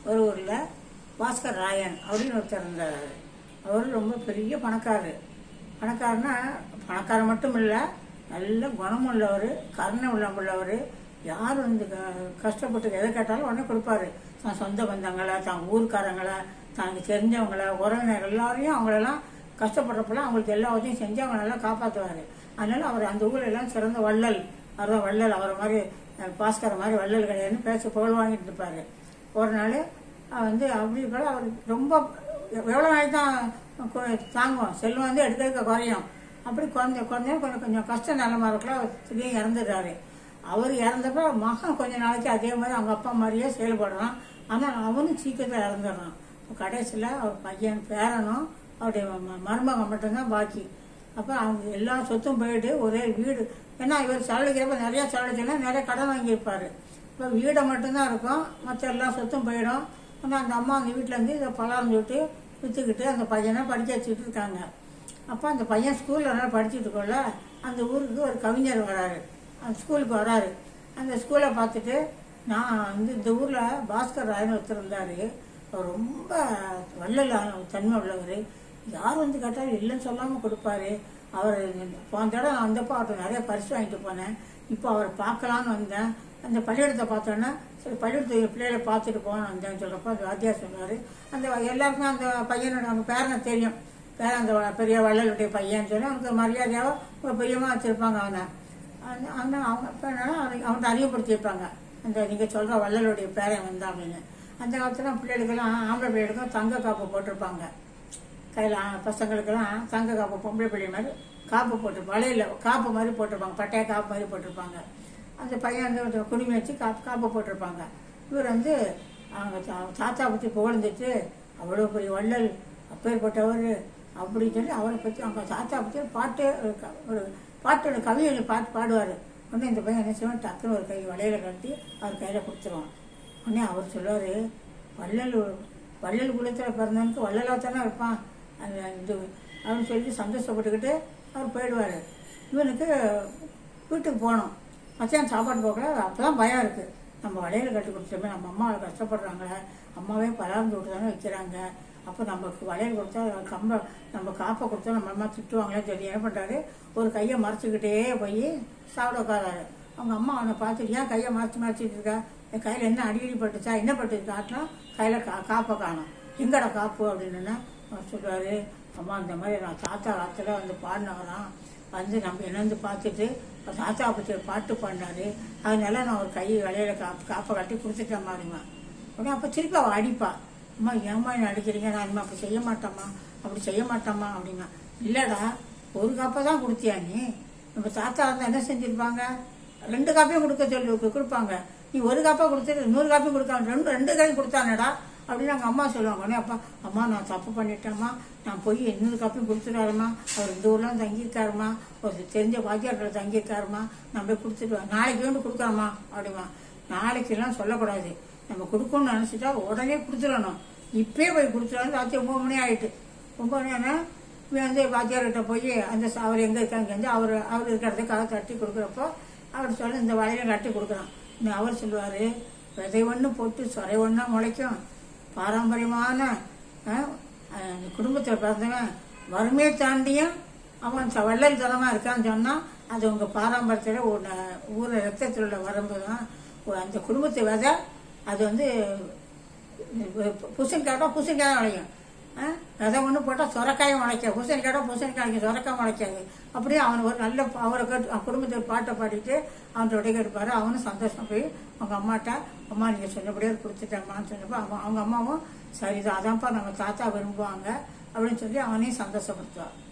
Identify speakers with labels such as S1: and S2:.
S1: ஒரு ஊரில் பாஸ்கர் ராயன் அப்படின்னு ஒருத்தர் இருந்தார். அவர் ரொம்ப பெரிய பணக்காரர். பணக்காரனா பணக்காரர் மட்டும் இல்லை, நல்ல குணம் உள்ளவர், கருணை உள்ளவர். யார் வந்து கஷ்டப்பட்டு எதை கேட்டாலும் உடனே கொடுப்பாரு. தான் சொந்த பந்தங்களை, தான் ஊருக்காரங்களை, தனக்கு தெரிஞ்சவங்கள, உறவினர் எல்லாரையும் அவங்களெல்லாம் கஷ்டப்படுறப்பெல்லாம் அவங்களுக்கு எல்லா உதவியும் செஞ்சு அவங்க நல்லா காப்பாற்றுவார். அதனால அவர் அந்த ஊரெல்லாம் சிறந்த வள்ளல். அவர்தான் வள்ளல். அவரை மாதிரி பாஸ்கர் மாதிரி வள்ளல் கிடையாதுன்னு பேச புகழ் வாங்கிட்டு இருப்பாரு. ஒரு நாள் வந்து அப்படி கூட அவர் ரொம்ப எவ்வளோ நாளைக்கு தான் தாங்குவோம், செல்வம் வந்து எடுக்க குறையும். அப்படி கொஞ்சம் கஷ்ட நிலமா இருக்கலாம். திடீர்னு இறந்துடுறாரு. அவர் இறந்தப்ப மகன் கொஞ்ச நாளைக்கு அதே மாதிரி அவங்க அப்பா மாதிரியே செயல்படுறான். ஆனால் அவனும் சீக்கிரத்தில் இறந்துடுறான். கடைசியில் அவர் பையன் பேரனும் அவருடைய மருமகன் மட்டும்தான் பாக்கி. அப்போ அவங்க எல்லா சொத்தும் போயிட்டு ஒரே வீடு. ஏன்னா இவர் செலவழிக்கிறப்ப நிறையா செலவழிச்சுன்னா நிறைய கடன் வாங்கியிருப்பார். இப்போ வீடை மட்டும்தான் இருக்கும், மற்ற எல்லா சொத்தும் போயிடும். ஆனால் அந்த அம்மா அந்த வீட்டிலேருந்து இதை பலாரம் விட்டு விற்றுக்கிட்டு அந்த பையனை படிக்க வச்சுக்கிட்டு இருக்காங்க. அப்போ அந்த பையன் ஸ்கூலில் நல்லா படிச்சுட்டு இருக்கோம்ல, அந்த ஊருக்கு ஒரு கவிஞர் வராரு. அந்த ஸ்கூலுக்கு வராரு. அந்த ஸ்கூலை பார்த்துட்டு, நான் வந்து இந்த ஊரில் பாஸ்கர் ராயன் ஒருத்தர் இருந்தார், அவர் ரொம்ப வள்ளலான தன்மை உள்ளவர். யார் வந்து கேட்டாலும் இல்லைன்னு சொல்லாமல் கொடுப்பாரு. அவர் போன தடவை நான் வந்தப்போ அவர்கிட்ட நிறைய பரிசு வாங்கிட்டு போனேன். இப்போ அவரை பார்க்கலான்னு வந்தேன். அந்த பள்ளிக்கூடத்தை பார்த்தோன்னே சரி பள்ளிக்கூடத்து பிள்ளைகளை பார்த்துட்டு போனேன் வந்தேன்னு சொல்கிறப்போ அந்த வாத்தியார் சொன்னார். அந்த எல்லாருக்குமே அந்த பையனோட அவங்க பேரனை தெரியும். அந்த பெரிய வள்ளலுடைய பையன்னு சொல்லி அவனுக்கு மரியாதையாக ஒரு பெரியமாக வச்சுருப்பாங்க. அவனை அவங்க இப்போ என்னன்னா அவன்கிட்ட அறிமுகப்படுத்தியிருப்பாங்க. அந்த நீங்கள் சொல்கிற வள்ளலுடைய பேரன் வந்தான் அப்படின்னு. அந்த காலத்தில் பிள்ளைகளுக்கெல்லாம் ஆம்பளை பிள்ளைகளுக்கும் தங்க காப்பு போட்டிருப்பாங்க. கையில் பசங்களுக்கெல்லாம் தங்க காப்பு, பொம்பளை பிள்ளை மாதிரி காப்பு போட்டிருப்பாங்க. வலையில் காப்பு மாதிரி போட்டிருப்பாங்க, பட்டைய காப்பு மாதிரி போட்டிருப்பாங்க. அந்த பையன் வந்து குடுமி வச்சு காப்பு போட்டிருப்பாங்க. இவர் வந்து அவங்க தாத்தா பற்றி புகழ்ந்துட்டு அவ்வளோ பெரிய வள்ளல் அப்பேற்பட்டவர் அப்படின்னு சொல்லி அவரை பற்றி அவங்க தாத்தா பற்றி ஒரு பாட்டோட கவிதை பாடுவார். உடனே இந்த பையன் என்ன செய்வான், டக்குன்னு ஒரு கை வளையல கட்டி அவர் கையில் கொடுத்துருவான். உடனே அவர் சொல்லுவார், வள்ளல் குலத்தில் பிறந்தவனுக்கு வள்ளலாக தானே இருப்பான் அந்த இது அப்படின்னு சொல்லி சந்தோஷப்பட்டுக்கிட்டு அவர் போயிடுவார். இவனுக்கு வீட்டுக்கு போகணும். மத்தியானம் சாப்பாடு போகல. அப்போ தான் பயம் இருக்குது, நம்ம வளையல் கட்டி கொடுத்துட்டோமே, நம்ம அம்மாவை கஷ்டப்படுறாங்களே, அம்மாவே பராமரித்து விட்டு தானே வைக்கிறாங்க, அப்போ நமக்கு வளையல் கொடுத்தா நம்ம காப்பை கொடுத்தா நம்ம அம்மா திட்டுவாங்களே சொல்லி என்ன பண்ணுறாரு, ஒரு கையை மறைச்சிக்கிட்டே போய் சாப்பிட உட்காராரு. அவங்க அம்மா அவனை பார்த்துட்டு, ஏன் கையை மறைச்சிட்டு இருக்கா, என் கையில் என்ன அடிக்கடி பட்டுச்சா, என்ன பட்டுச்சு காட்டினா கையில் காப்பை காணும், எங்கடா காப்பு அப்படின்னா அவர் சொல்லுவார், அம்மா இந்த மாதிரி நான் தாத்தா காலத்தில் வந்து பாடினவரான் வந்து நம்ம என்னந்து பார்த்துட்டு தாத்தா பற்றி ஒரு பாட்டு பாடினாரு, அதனால நான் ஒரு கை வளையல காப்பை கட்டி கொடுத்துட்டேன் மாதிரிமா. உடனே அப்போ திருப்பி அவள் அடிப்பா, அம்மா ஏம்மா என்ன அடிக்கிறீங்க, நான் இனிமே அப்படி செய்ய மாட்டேம்மா அப்படி செய்ய மாட்டேம்மா அப்படின்னா. இல்லைடா, ஒரு காப்பை தான் கொடுத்தியா நீ, நம்ம தாத்தா இருந்தால் என்ன செஞ்சுருப்பாங்க, 2 காப்பையும் கொடுப்பாங்க, நீ ஒரு காப்பா கொடுத்துட்டு 100 காப்பி கொடுக்காம ரெண்டு கையும் கொடுத்தானடா அப்படின்னு அவங்க அம்மா சொல்லுவாங்க. உடனே அப்பா, அம்மா நான் தப்பு பண்ணிட்டேம்மா, நான் போய் 200 காப்பியும் கொடுத்துட்டாருமா, அவர் இந்த ஊர்லாம் தங்கியிருக்காருமா, ஒரு தெரிஞ்ச வாத்தியார்களை தங்கியிருக்காருமா, நான் போய் கொடுத்துட்டு நாளைக்கு வந்து கொடுக்குறோம்மா அப்படிமா. நாளைக்கெல்லாம் சொல்லக்கூடாது, நம்ம கொடுக்கணும்னு நினச்சிட்டா உடனே கொடுத்துடணும், இப்பயே போய் கொடுத்துடணும். ராத்திரி 9 மணி ஆகிட்டு, 9 மணி ஆனால் வந்து வாத்தியார்கிட்ட போய் அந்த அவர் எங்கே இருக்காங்க வந்து அவர் இருக்கிறத கதை தட்டி கொடுக்குறப்போ அவர் சொல்ல இந்த வளையலை கட்டி கொடுக்குறான். அவர் சொல்லுவார், விதை ஒன்று போட்டு சொரை ஒன்றா முளைக்கும், பாரம்பரியமான குடும்பத்தில் பிறந்தவன் வறுமையை தாண்டியும் அவன் வள்ளல் தரமாக இருக்கான்னு சொன்னால் அது உங்கள் பாரம்பரியத்தில் ஊரில் ரத்தத்தில் உள்ள வரம்பு தான். அந்த குடும்பத்தை விதை அது வந்து பூசணிக்காய் விளையும், விதை ஒன்று போட்டால் சொரக்காயும் முளைக்காது, பூசணிக்காய் சொரக்காய் முளைக்காது. அப்படியே அவன் ஒரு நல்ல அவரை குடும்பத்தை பாட்டை பாடிட்டு அவன் உடைய இருப்பார். அவனும் சந்தோஷம் போய் அவங்க அம்மாட்ட, அம்மா நீங்கள் சொன்னபடியே கொடுத்துட்டேம்மான்னு சொன்னப்போ அவங்க அம்மாவும் சரிதான், அதான்ப்பா நம்ம தாத்தா விரும்புவாங்க அப்படின்னு சொல்லி அவனையும் சந்தோஷப்படுத்துவான்.